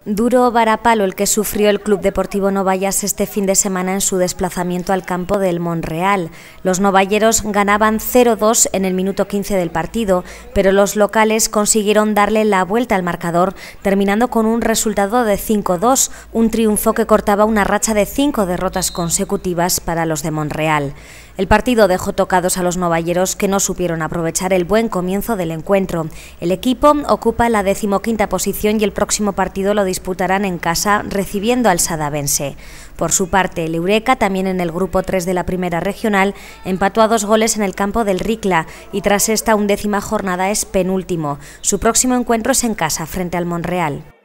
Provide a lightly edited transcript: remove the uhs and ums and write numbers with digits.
Duro varapalo el que sufrió el Club Deportivo Novallas este fin de semana en su desplazamiento al campo del Monreal. Los novalleros ganaban 0-2 en el minuto 15 del partido, pero los locales consiguieron darle la vuelta al marcador, terminando con un resultado de 5-2, un triunfo que cortaba una racha de 5 derrotas consecutivas para los de Monreal. El partido dejó tocados a los novalleros, que no supieron aprovechar el buen comienzo del encuentro. El equipo ocupa la 15ª posición y el próximo partido lo disputarán en casa, recibiendo al Sadavense. Por su parte, el Eureka, también en el grupo 3 de la Primera Regional, empató a 2 goles en el campo del Ricla y tras esta 11ª jornada es penúltimo. Su próximo encuentro es en casa, frente al Monreal.